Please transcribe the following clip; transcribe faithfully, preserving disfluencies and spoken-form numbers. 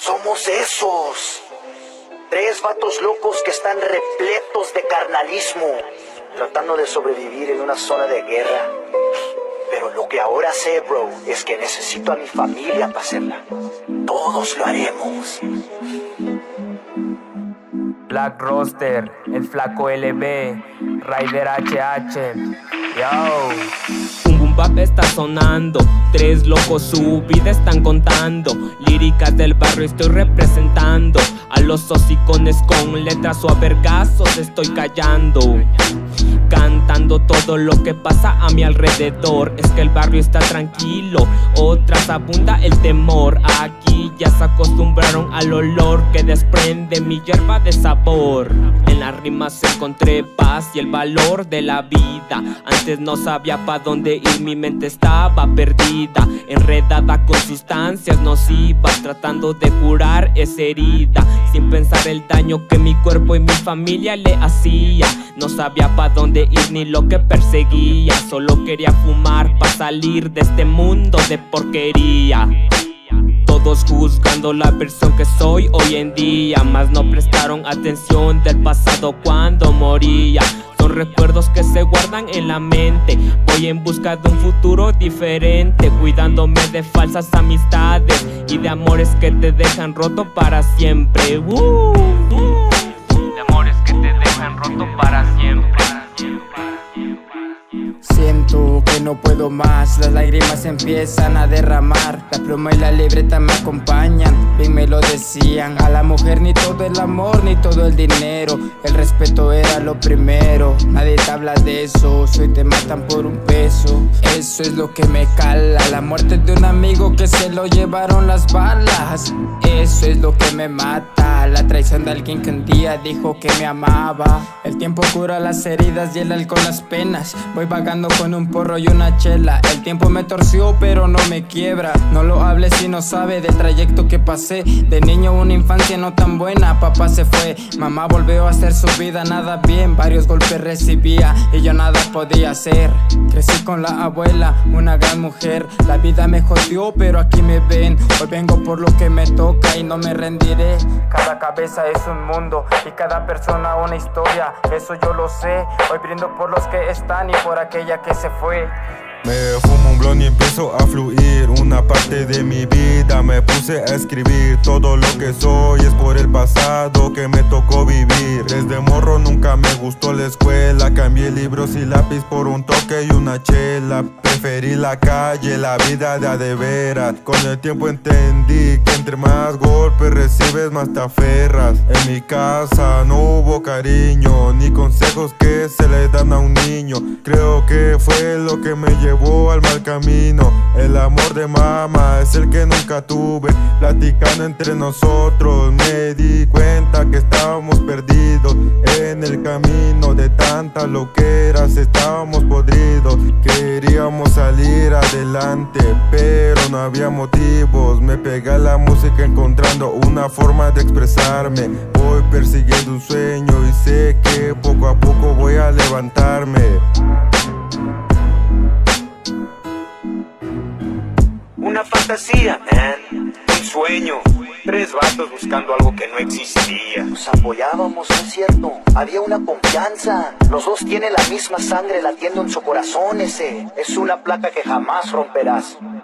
Somos esos. Tres vatos locos que están repletos de carnalismo, tratando de sobrevivir en una zona de guerra. Pero lo que ahora sé, bro, es que necesito a mi familia para hacerla. Todos lo haremos. Black Roster, el flaco L B, Rider H H, yo. Un boom bap está sonando, tres locos su vida están contando. Líricas del barrio estoy representando, a los hocicones con letras o a vergazos estoy callando. Cantando todo lo que pasa a mi alrededor. Es que el barrio está tranquilo, otras abunda el temor. Aquí ya se acostumbraron al olor que desprende mi hierba de sabor. En las rimas encontré paz y el valor de la vida. Antes no sabía pa' dónde ir, mi mente estaba perdida, enredada con sustancias nocivas, tratando de curar esa herida, sin pensar el daño que mi cuerpo y mi familia le hacía. No sabía pa' dónde ir ni lo que perseguía, solo quería fumar pa' salir de este mundo de porquería. Todos juzgando la versión que soy hoy en día, mas no prestaron atención del pasado cuando moría. Son recuerdos que se guardan en la mente. Voy en busca de un futuro diferente, cuidándome de falsas amistades y de amores que te dejan roto para siempre. uh, uh. De amores que te dejan roto para siempre. Siento que no puedo más, las lágrimas empiezan a derramar. La pluma y la libreta me acompañan, bien me lo decían. A la mujer ni todo el amor ni todo el dinero, el respeto era lo primero. Nadie te habla de eso, hoy te matan por un peso. Eso es lo que me cala, la muerte de un amigo que se lo llevaron las balas. Eso es lo que me mata, la traición de alguien que un día dijo que me amaba. El tiempo cura las heridas y el alcohol las penas. Voy vagando con un porro y una chela. El tiempo me torció pero no me quiebra. No lo hables si no sabe del trayecto que pasé. De niño una infancia no tan buena, papá se fue, mamá volvió a hacer su vida nada bien. Varios golpes recibía y yo nada podía hacer. Crecí con la abuela, una gran mujer. La vida me jodió pero aquí me ven. Hoy vengo por lo que me toca y no me rendiré. Cada cabeza es un mundo y cada persona una historia, eso yo lo sé. Hoy brindo por los que están y por aquella que se fue. Me fumo un blon y empiezo a fluir. Una parte de mi vida me puse a escribir. Todo lo que soy es por el pasado que me tocó vivir. Desde morro nunca me gustó la escuela. Cambié libros y lápiz por un toque y una chela. Preferí la calle, la vida de a de veras. Con el tiempo entendí que entre más golpes recibes más te aferras. En mi casa no hubo cariño ni consejos que se le dan a un niño. Creo que fue lo que me llevó al mal camino. El amor de mamá es el que nunca tuve. Platicando entre nosotros me di cuenta que estábamos perdidos en el camino de tantas loqueras. Estábamos podridos, queríamos salir adelante pero no había motivos. Me pegué a la música encontrando una forma de expresarme. Voy persiguiendo un sueño y sé que poco a poco voy a levantarme. Una fantasía, man, un sueño. Tres vatos buscando algo que no existía. Nos apoyábamos, ¿no es cierto? Había una confianza. Los dos tienen la misma sangre latiendo en su corazón ese. Es una placa que jamás romperás.